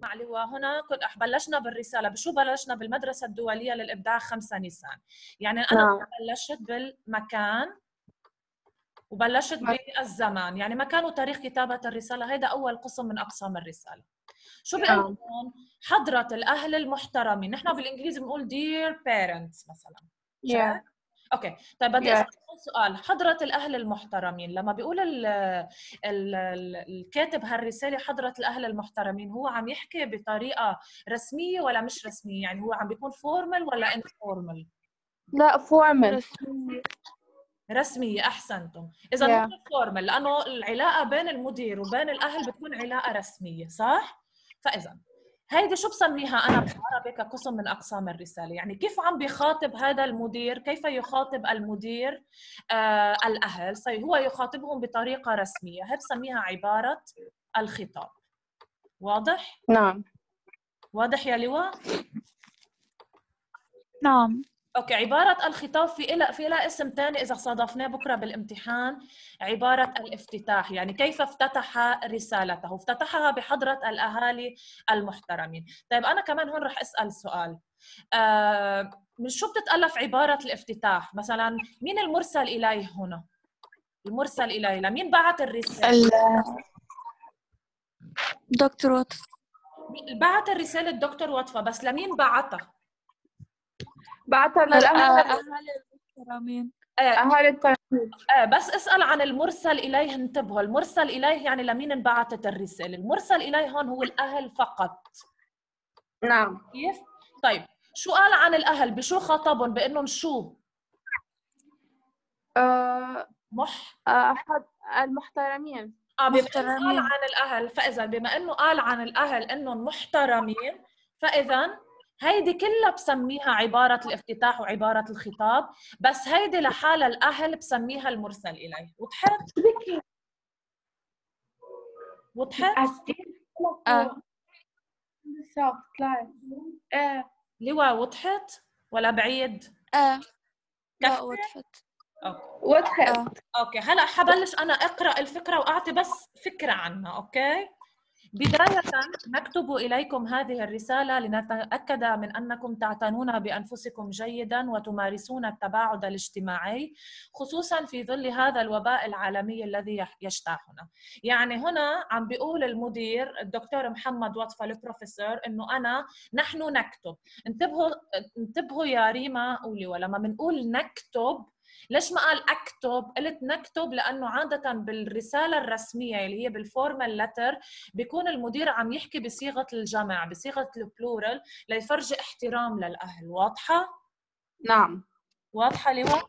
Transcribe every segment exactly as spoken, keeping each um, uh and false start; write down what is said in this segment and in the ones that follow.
مع لواء هنا كنت بلشنا بالرسالة، بشو بلشنا؟ بالمدرسة الدولية للإبداع خمسة نيسان. يعني أنا نعم. بلشت بالمكان وبلشت بالزمان، يعني مكان وتاريخ كتابة الرسالة، هيدا أول قسم من أقسام الرسالة. شو بيقول نعم. هون؟ حضرة الأهل المحترمين، نحن بالإنجليزي بنقول dear parents مثلا. yeah. اوكي، طيب بدي yeah. اسال سؤال. حضرة الاهل المحترمين، لما بيقول ال ال الكاتب هالرساله حضرة الاهل المحترمين، هو عم يحكي بطريقه رسميه ولا مش رسميه؟ يعني هو عم بيكون فورمال ولا انفورمال؟ لا فورمال. رسمية. رسميه، احسنتم. اذا yeah. هو فورمال لانه العلاقه بين المدير وبين الاهل بتكون علاقه رسميه، صح؟ فاذا هيدي شو بسميها أنا بالعربي كقسم من أقسام الرسالة؟ يعني كيف عم بيخاطب هذا المدير، كيف يخاطب المدير آه الأهل؟ هو يخاطبهم بطريقة رسمية، هي بسميها عبارة الخطاب. واضح؟ نعم. واضح يا لواء؟ نعم. اوكي، عبارة الخطاب في لها في لها اسم ثاني إذا صادفناه بكرة بالامتحان، عبارة الافتتاح. يعني كيف افتتح رسالته؟ افتتحها بحضرة الأهالي المحترمين. طيب أنا كمان هون رح أسأل سؤال. آه من شو بتتألف عبارة الافتتاح؟ مثلا مين المرسل إليه هنا؟ المرسل إليه لمين بعت الرسالة؟ دكتور وطف. بعت الرسالة الدكتور وطفة، بس لمين بعتها؟ بعتها للأهل المحترمين. أهل التلاميذ. آه بس اسأل عن المرسل إليه. انتبهوا، المرسل إليه يعني لمين انبعثت الرسالة؟ المرسل إليه هون هو الأهل فقط. نعم. كيف؟ طيب شو قال عن الأهل؟ بشو خاطبهم؟ بأنهم شو؟ آه مح أحد المحترمين. اه بما انه قال محترمين. عن الاهل، فاذا بما انه قال عن الاهل انهم محترمين، فاذا هيدي كلها بسميها عباره الافتتاح وعباره الخطاب، بس هيدي لحالها الاهل بسميها المرسل اليه. وضحت؟ وضحت؟ اه آه. لواء وضحت ولا بعيد؟ اه لا كفي؟ وضحت. اوكي وضحت. اه اوكي، هلا حبلش انا اقرا الفكره واعطي بس فكره عنها. اوكي، بداية نكتب إليكم هذه الرسالة لنتأكد من أنكم تعتنون بأنفسكم جيداً وتمارسون التباعد الاجتماعي، خصوصاً في ظل هذا الوباء العالمي الذي يجتاحنا. يعني هنا عم بيقول المدير الدكتور محمد وطفة البروفيسور إنه أنا نحن نكتب. انتبهوا انتبهوا يا ريما ولواء، لما بنقول نكتب، ليش ما قال اكتب؟ قلت نكتب لانه عاده بالرساله الرسميه اللي هي بالفورمال لتر بيكون المدير عم يحكي بصيغه الجمع، بصيغه البلورال، ليفرجي احترام للاهل. واضحه؟ نعم. واضحه لواء؟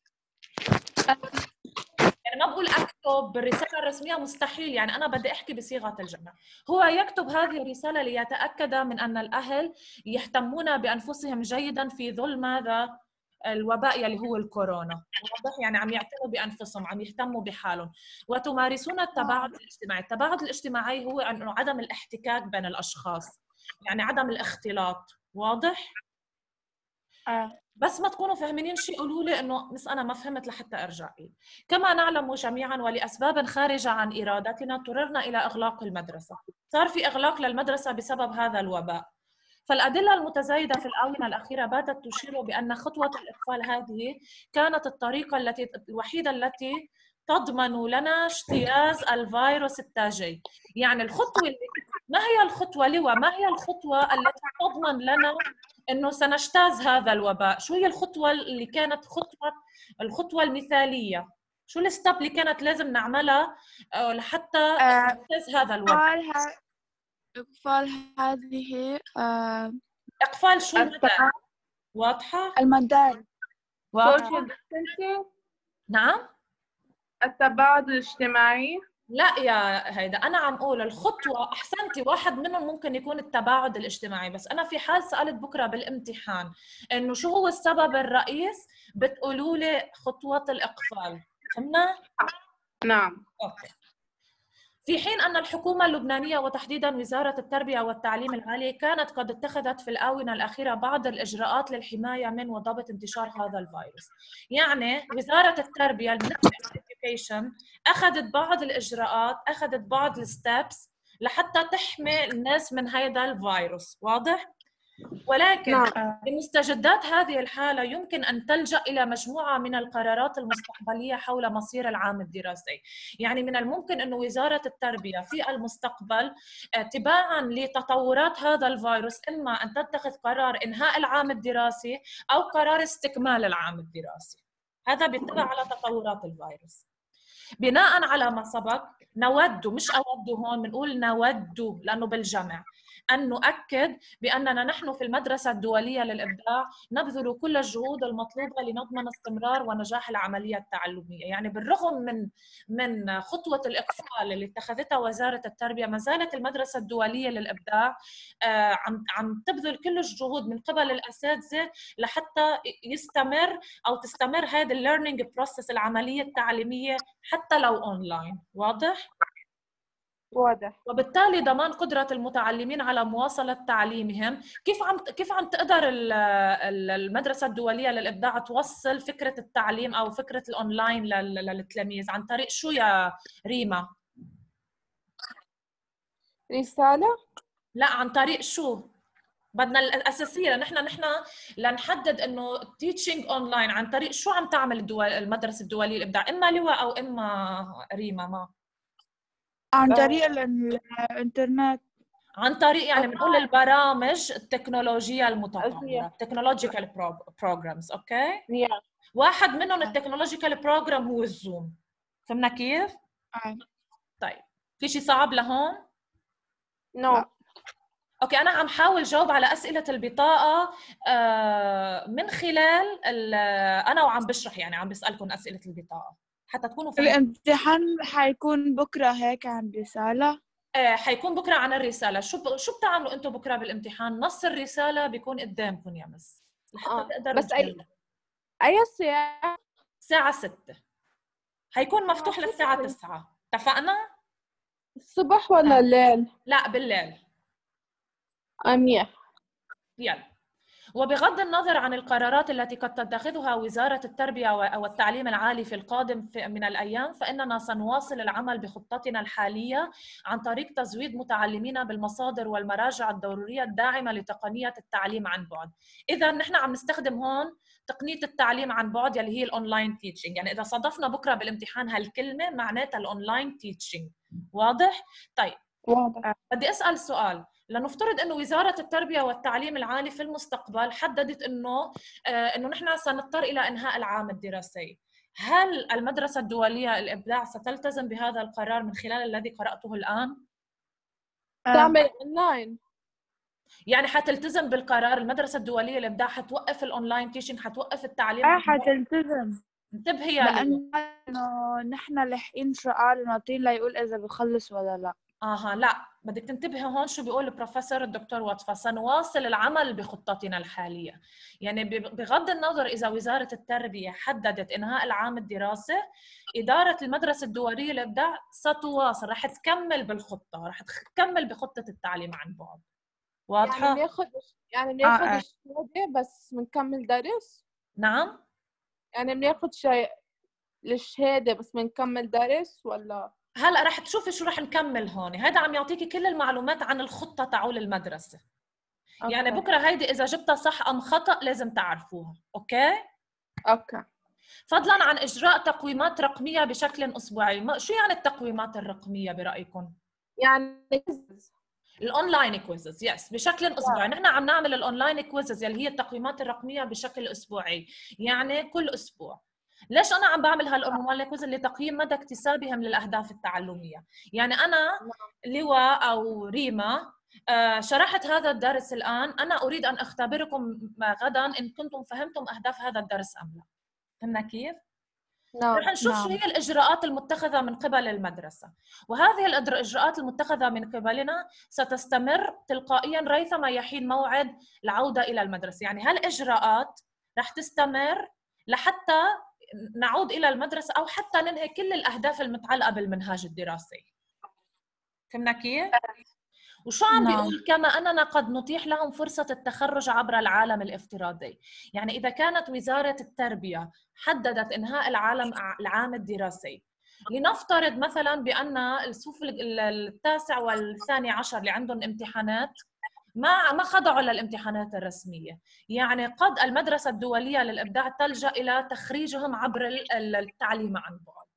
يعني ما بقول اكتب بالرساله الرسميه، مستحيل. يعني انا بدي احكي بصيغه الجمع. هو يكتب هذه الرساله ليتاكد من ان الاهل يهتمون بانفسهم جيدا في ظل ماذا؟ الوباء يلي هو الكورونا. واضح؟ يعني عم يعتنوا بانفسهم، عم يهتموا بحالهم. وتمارسون التباعد الاجتماعي. التباعد الاجتماعي هو انه عدم الاحتكاك بين الاشخاص، يعني عدم الاختلاط. واضح؟ اه بس ما تكونوا فاهمين شيء قولوا لي انه بس انا ما فهمت لحتى ارجع لي. كما نعلم جميعا ولاسباب خارجه عن ارادتنا اضطررنا الى اغلاق المدرسه. صار في اغلاق للمدرسه بسبب هذا الوباء. فالأدلة المتزايدة في الآونة الأخيرة باتت تشير بأن خطوة الإقفال هذه كانت الطريقة التي الوحيدة التي تضمن لنا اجتياز الفيروس التاجي. يعني الخطوة اللي ما هي الخطوة لواء؟ ما هي الخطوة التي تضمن لنا إنه سنجتاز هذا الوباء؟ شو هي الخطوة اللي كانت خطوة الخطوة المثالية؟ شو الستاب اللي كانت لازم نعملها لحتى نجتاز هذا الوباء؟ إقفال هذه آه إقفال شو المدى؟ واضحة؟ المدار. social distancing. نعم؟ التباعد الاجتماعي. لا يا هيدا أنا عم أقول الخطوة. أحسنتي، واحد منهم ممكن يكون التباعد الاجتماعي، بس أنا في حال سألت بكرة بالامتحان إنه شو هو السبب الرئيس، بتقولوا لي خطوة الإقفال. فهمنا؟ نعم. أوكي. في حين أن الحكومة اللبنانية وتحديداً وزارة التربية والتعليم العالي كانت قد اتخذت في الآونة الأخيرة بعض الإجراءات للحماية من وضبط انتشار هذا الفيروس. يعني وزارة التربية Education أخذت بعض الإجراءات، أخذت بعض الستبس لحتى تحمي الناس من هذا الفيروس. واضح؟ ولكن نعم. بمستجدات هذه الحالة يمكن أن تلجأ إلى مجموعة من القرارات المستقبلية حول مصير العام الدراسي. يعني من الممكن أن وزارة التربية في المستقبل تباعاً لتطورات هذا الفيروس إما أن تتخذ قرار إنهاء العام الدراسي أو قرار استكمال العام الدراسي. هذا بيتبع على تطورات الفيروس. بناء على ما سبق نود، مش أود هون، بنقول نود لأنه بالجمع، أن نؤكد بأننا نحن في المدرسة الدولية للإبداع نبذل كل الجهود المطلوبة لنضمن استمرار ونجاح العملية التعلمية. يعني بالرغم من من خطوة الإقفال اللي اتخذتها وزارة التربية، ما زالت المدرسة الدولية للإبداع عم عم تبذل كل الجهود من قبل الأساتذة لحتى يستمر أو تستمر هذه الليرنينج بروسيس، العملية التعليمية، حتى لو أونلاين. واضح؟ واضح. وبالتالي ضمان قدرة المتعلمين على مواصلة تعليمهم. كيف عم كيف عم تقدر المدرسة الدولية للإبداع توصل فكرة التعليم أو فكرة الأونلاين للتلاميذ؟ عن طريق شو يا ريما؟ رسالة؟ لا، عن طريق شو؟ بدنا الأساسية، نحن نحن لنحدد إنه teaching أونلاين عن طريق شو عم تعمل الدول المدرسة الدولية للإبداع؟ إما لواء أو إما ريما. ما عن طريق الإنترنت. عن طريق يعني بنقول البرامج التكنولوجية المتطورة، technological programs. اوكي؟ yeah. واحد منهم التكنولوجيكال بروجرام هو الزوم. فهمنا كيف؟ آه. طيب، في شيء صعب لهون؟ نو. no. اوكي، انا عم حاول جاوب على اسئله البطاقه من خلال انا وعم بشرح، يعني عم بسالكم اسئله البطاقه حتى تكونوا فاهمين. الامتحان حيكون بكره هيك عن رساله؟ ايه، حيكون بكره عن الرساله. شو ب... شو بتعملوا انتم بكره بالامتحان؟ نص الرساله بيكون قدامكم يا مس لحتى آه. تقدروا بس اي اي الساعه؟ الساعه ستة. حيكون مفتوح للساعه تسعة. اتفقنا؟ الصبح ولا الليل؟ لا، بالليل. امير. يلا. وبغض النظر عن القرارات التي قد تتخذها وزارة التربية والتعليم العالي في القادم من الأيام، فإننا سنواصل العمل بخطتنا الحالية عن طريق تزويد متعلمينا بالمصادر والمراجع الضرورية الداعمة لتقنية التعليم عن بعد. إذا نحن عم نستخدم هون تقنية التعليم عن بعد يلي هي الأونلاين تيتشنج. يعني إذا صادفنا بكرة بالامتحان هالكلمة معناتها الأونلاين تيتشنج. واضح؟ طيب، واضح. بدي أسأل سؤال. لنفترض انه وزاره التربيه والتعليم العالي في المستقبل حددت انه آه انه نحن سنضطر الى انهاء العام الدراسي، هل المدرسه الدوليه للابداع ستلتزم بهذا القرار من خلال الذي قراته الان؟ تعمل اونلاين، يعني حتلتزم بالقرار؟ المدرسه الدوليه للابداع حتوقف الاونلاين تيشنج، حتوقف التعليم؟ اه حتلتزم. انتبهي يا لانه نحن لاحقين سؤال وناطرين ليقول اذا بخلص ولا لا. اها، لا، بدك تنتبهي هون شو بيقول البروفيسور الدكتور وطفة. سنواصل العمل بخطتنا الحالية. يعني بغض النظر إذا وزارة التربية حددت إنهاء العام الدراسي، إدارة المدرسة الدولية للإبداع ستواصل، رح تكمل بالخطة، رح تكمل بخطة التعليم عن بعد. واضحة؟ يعني بناخذ يعني بناخذ آه. الشهادة بس بنكمل درس؟ نعم؟ يعني بناخذ شيء الشهادة بس بنكمل درس ولا؟ هلا رح تشوفي شو رح نكمل هون. هذا عم يعطيكي كل المعلومات عن الخطة تعول المدرسة. أوكي. يعني بكرة هيدي إذا جبتها صح أم خطأ لازم تعرفوها. أوكي؟ أوكي. فضلاً عن إجراء تقويمات رقمية بشكل أسبوعي. شو يعني التقويمات الرقمية برأيكم؟ يعني الأونلاين كويزز، يس، بشكل أسبوعي. نحن عم نعمل الأونلاين كويزز اللي هي التقويمات الرقمية بشكل أسبوعي، يعني كل أسبوع. ليش أنا عم بعمل هالأونلاين كويز؟ لتقييم مدى اكتسابهم للأهداف التعلمية. يعني أنا لواء أو ريما شرحت هذا الدرس الآن، أنا أريد أن أختبركم غداً إن كنتم فهمتم أهداف هذا الدرس أم لا. فهمنا كيف؟ نعم. رح نشوف شو هي الإجراءات المتخذة من قبل المدرسة، وهذه الإجراءات المتخذة من قبلنا ستستمر تلقائياً ريثما يحين موعد العودة إلى المدرسة. يعني هالإجراءات رح تستمر لحتى نعود إلى المدرسة أو حتى ننهي كل الأهداف المتعلقة بالمنهاج الدراسي. فهمنا كيف؟ وشو عم نعم. بيقول كما أننا قد نتيح لهم فرصة التخرج عبر العالم الافتراضي. يعني إذا كانت وزارة التربية حددت إنهاء العالم العام الدراسي لنفترض مثلا بأن الصف التاسع والثاني عشر اللي عندهم امتحانات ما ما خضعوا للامتحانات الرسمية، يعني قد المدرسة الدولية للإبداع تلجأ إلى تخريجهم عبر التعليم عن بعد.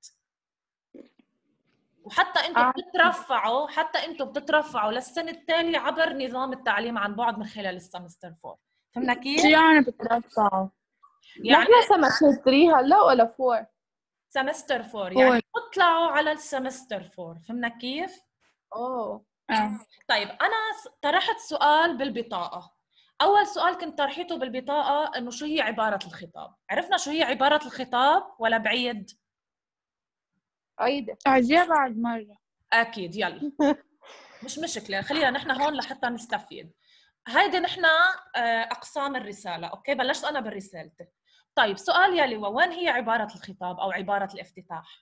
وحتى انتم آه. بتترفعوا حتى انتم بتترفعوا للسنة التالية عبر نظام التعليم عن بعد من خلال السمستر فور. فهمنا كيف؟ شو يعني بترفعوا؟ يعني نحن سمستر ثري هلا ولا فور؟ سمستر فور، يعني اطلعوا على السمستر فور. فهمنا كيف؟ اوه آه. طيب انا طرحت سؤال بالبطاقة. اول سؤال كنت طرحته بالبطاقة انه شو هي عبارة الخطاب. عرفنا شو هي عبارة الخطاب ولا بعيد؟ عيدة عايزيها بعد مرة. اكيد، يلا. مش مشكلة، خلينا نحن هون لحتى نستفيد. هيدي نحن أقسام الرسالة، أوكي؟ بلشت أنا بالرسالة. طيب سؤال يا لوا، وين هي عبارة الخطاب أو عبارة الافتتاح؟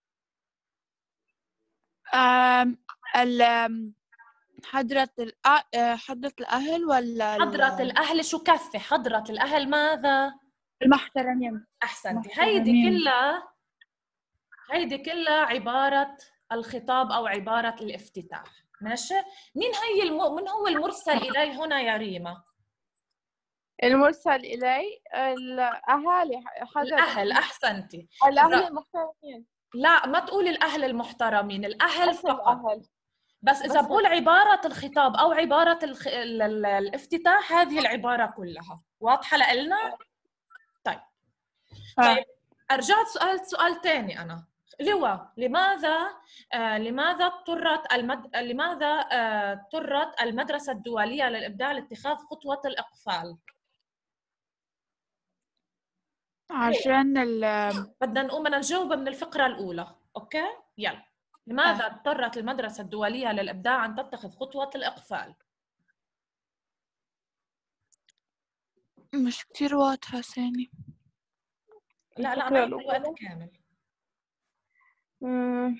أم ال أم، حضرة الأ... آه، حضرة الأهل ولا ال- حضرة الأهل شو كفي؟ حضرة الأهل ماذا؟ المحترمين. أحسنتي. هيدي محترمين. كلها هيدي كلها عبارة الخطاب أو عبارة الافتتاح. ماشي؟ مين هي الم... من هو المرسل إلي هنا يا ريما؟ المرسل إلي الأهالي حدا الأهل. أحسنتي. الأهل المحترمين. لا، ما تقولي الأهل المحترمين، الأهل بس فقط. الأهل. بس إذا بس بقول عبارة الخطاب أو عبارة الخ... ال... ال... الافتتاح، هذه العبارة كلها واضحة لإلنا؟ طيب. طيب أرجعت سألت سؤال تاني أنا. لوا، لماذا آه لماذا اضطرت المد... لماذا آه اضطرت المدرسة الدولية للإبداع لاتخاذ خطوة الإقفال؟ عشان ال بدنا نقوم بدنا نجاوب من الفقرة الأولى، أوكي؟ يلا. لماذا آه. اضطرت المدرسة الدولية للإبداع أن تتخذ خطوة الإقفال؟ مش كتير واضحة ثاني. لا لا، الفكرة معي الوقت الأولى كامل. مم.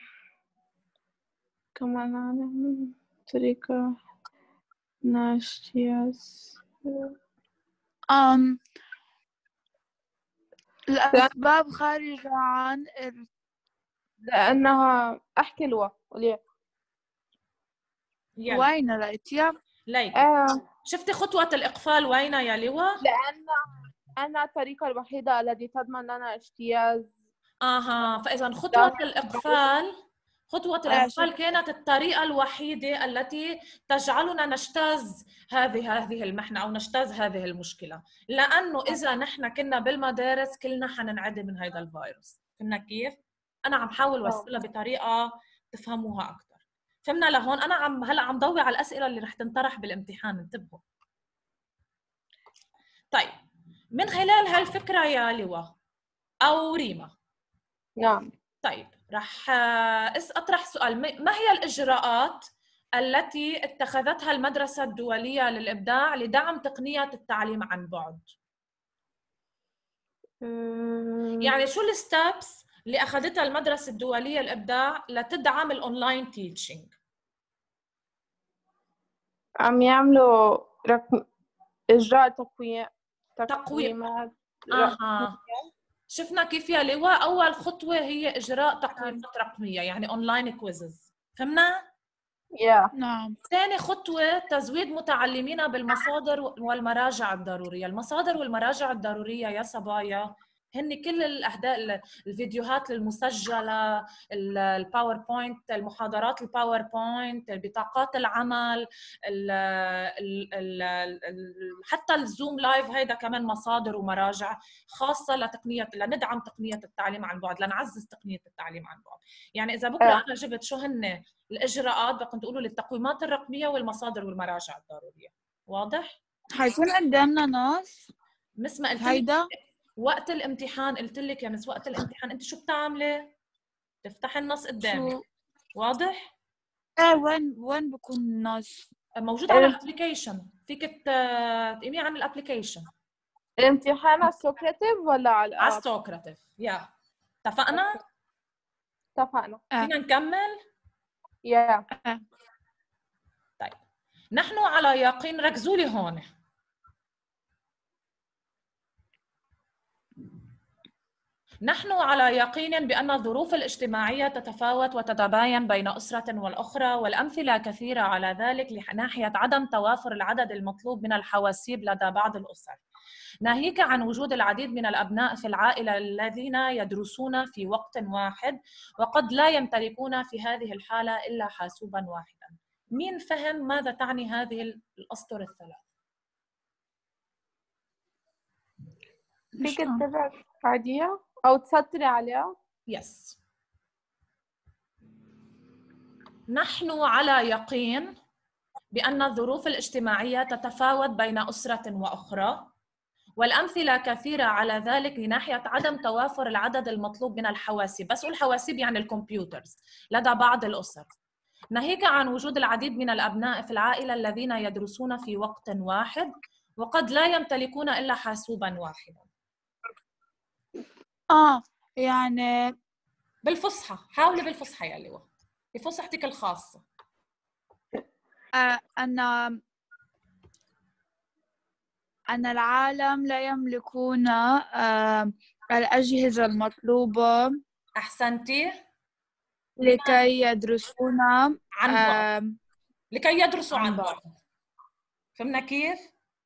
كمان أنا طريقة ناشياس أم الأسباب خارجة عن ال... لأنها أحكي لوا وليه يلا وين لقيتيها؟ ليكي. آه. شفتي خطوة الإقفال وين يا لوا؟ لأن أنا الطريقة الوحيدة التي تضمن لنا اجتياز. اها، فإذا خطوة الإقفال خطوة آه الإقفال شفت. كانت الطريقة الوحيدة التي تجعلنا نجتاز هذه هذه المحنة أو نجتاز هذه المشكلة، لأنه إذا نحن كنا بالمدارس كلنا حننعدي من هذا الفيروس. فهمنا كيف؟ أنا عم حاول وصلها بطريقة تفهموها أكثر. فهمنا لهون؟ أنا عم هلا عم ضوي على الأسئلة اللي رح تنطرح بالامتحان، انتبهوا. طيب، من خلال هالفكرة يا لوا أو ريما. نعم. طيب، رح أطرح سؤال. ما هي الإجراءات التي اتخذتها المدرسة الدولية للإبداع لدعم تقنية التعليم عن بعد؟ مم. يعني شو الستابس اللي أخذتها المدرسة الدولية للإبداع لتدعم الأونلاين تيتشنج؟ عم يعملوا رقم إجراء تقويم تقويم. تقويمات. أها، شفنا كيف يا لواء؟ أول خطوة هي إجراء تقويمات رقمية، يعني أونلاين كويزز. فهمنا؟ يا نعم. ثاني خطوة تزويد متعلمينا بالمصادر والمراجع الضرورية. المصادر والمراجع الضرورية يا صبايا هن كل الأهداف، الفيديوهات المسجلة، الباوربوينت، المحاضرات الباوربوينت، البطاقات العمل، ال ال ال حتى الزوم لايف، هيدا كمان مصادر ومراجع خاصة لتقنية لندعم تقنية التعليم عن بعد، لنعزز تقنية التعليم عن بعد. يعني إذا بكرة أنا جبت شو هن الإجراءات، بدكم تقولوا للتقويمات الرقمية والمصادر والمراجع الضرورية. واضح؟ حيكون قدامنا ناس مس ما قلت لك هيدا وقت الامتحان، قلت لك يا مس وقت الامتحان انت شو بتعملي؟ تفتحي النص قدامك. شو واضح؟ ايه وين وين بكون الناس؟ موجود على الابلكيشن، فيك تقيميه عن الابلكيشن. الامتحان على السوكريتيف ولا على على الآب؟ السوكراتيف. يا اتفقنا؟ اتفقنا. آه. فينا نكمل؟ يا آه. طيب، نحن على يقين، ركزوا لي هون. نحن على يقين بأن الظروف الاجتماعية تتفاوت وتتباين بين أسرة والأخرى، والأمثلة كثيرة على ذلك ناحية عدم توافر العدد المطلوب من الحواسيب لدى بعض الأسر، ناهيك عن وجود العديد من الأبناء في العائلة الذين يدرسون في وقت واحد وقد لا يمتلكون في هذه الحالة إلا حاسوباً واحداً. مين فهم ماذا تعني هذه الأسطر الثلاث؟ فيك تتابع عادية أو تسطري عليها؟ يس. نحن على يقين بأن الظروف الاجتماعية تتفاوت بين أسرة وأخرى، والأمثلة كثيرة على ذلك لناحية عدم توافر العدد المطلوب من الحواسيب، بس الحواسيب يعني الكمبيوترز لدى بعض الأسر، ناهيك عن وجود العديد من الأبناء في العائلة الذين يدرسون في وقت واحد وقد لا يمتلكون إلا حاسوباً واحداً. اه يعني بالفصحى، حاولي بالفصحى يا لواء، بفصحتك الخاصة. آه أن أن العالم لا يملكون آه الأجهزة المطلوبة أحسنتي. لكي يدرسون عن بعد. آه لكي يدرسوا عن عن بعد. بعد. فهمنا كيف؟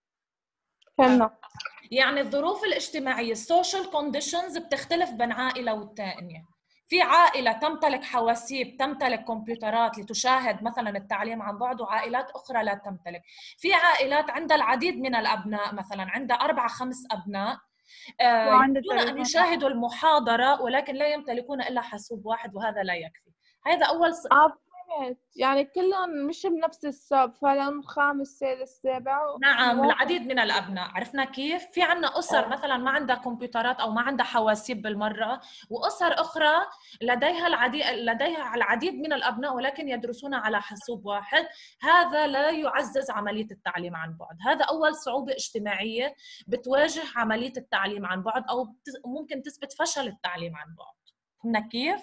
فهمنا. يعني الظروف الاجتماعية السوشيال كونديشنز بتختلف بين عائلة والتانية. في عائلة تمتلك حواسيب، تمتلك كمبيوترات لتشاهد مثلا التعليم عن بعد، وعائلات أخرى لا تمتلك. في عائلات عندها العديد من الأبناء، مثلا عندها أربع خمس أبناء يريدون أن يشاهدوا المحاضرة ولكن لا يمتلكون إلا حاسوب واحد، وهذا لا يكفي. هذا أول ص... آه فهمت، يعني كلهم مش بنفس الصف، فلهم خامس سادس سابع. نعم، العديد من الأبناء. عرفنا كيف؟ في عنا أسر مثلا ما عندها كمبيوترات أو ما عندها حواسيب بالمرة، وأسر أخرى لديها العديد لديها العديد من الأبناء ولكن يدرسون على حاسوب واحد. هذا لا يعزز عملية التعليم عن بعد. هذا أول صعوبة اجتماعية بتواجه عملية التعليم عن بعد، أو ممكن تثبت فشل التعليم عن بعد. فهمنا كيف؟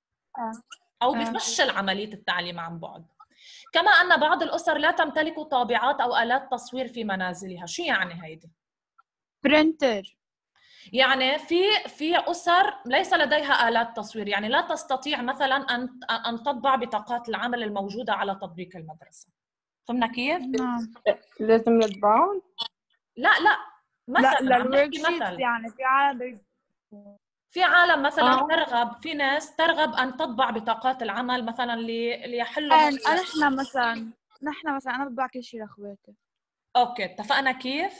أو بفشل عملية التعليم عن بعد. كما أن بعض الأسر لا تمتلك طابعات أو آلات تصوير في منازلها. شو يعني هيدي؟ برينتر. يعني في في أسر ليس لديها آلات تصوير، يعني لا تستطيع مثلا أن أن تطبع بطاقات العمل الموجودة على تطبيق المدرسة. فهمنا كيف؟ نعم. لازم يطبعون؟ لا لا مثلا لا عم نحكي مثلا مثلا يعني في عالم في عالم مثلا آه. ترغب في ناس ترغب أن تطبع بطاقات العمل مثلا ليحلوا. نحن مثلا نحن مثلا أنا بطبع كل شيء لأخواتي. أوكي، اتفقنا كيف؟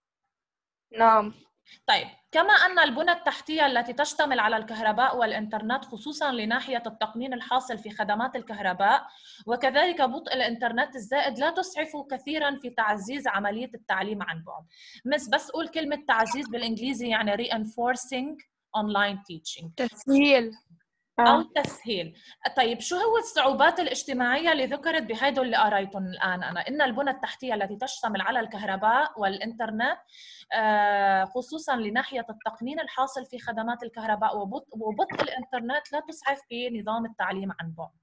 نعم. طيب، كما أن البنى التحتية التي تشتمل على الكهرباء والإنترنت خصوصاً لناحية التقنين الحاصل في خدمات الكهرباء، وكذلك بطء الإنترنت الزائد لا تسعف كثيراً في تعزيز عملية التعليم عن بعد. مس بس قول كلمة تعزيز بالإنجليزي يعني reinforcing online teaching، تسهيل أو تسهيل. طيب، شو هو الصعوبات الاجتماعية اللي ذكرت بهيدول اللي قريتهم الآن أنا؟ إن البنى التحتية التي تشتمل على الكهرباء والإنترنت خصوصاً لناحية التقنين الحاصل في خدمات الكهرباء وبطء, وبطء الإنترنت لا تسعف في نظام التعليم عن بعد.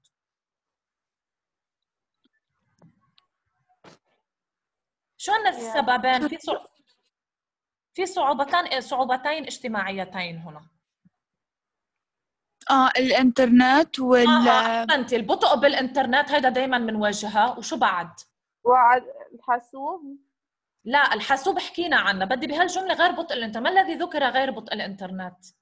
شو هن السببين؟ في صع... في صعوبتين صعوبتين اجتماعيتين هنا. اه الانترنت وال اه انت البطء بالانترنت هيدا دائما بنواجهها. وشو بعد؟ والحاسوب. لا، الحاسوب حكينا عنه، بدي بهالجمله غير بطء الانترنت. ما الذي ذكر غير بطء الانترنت؟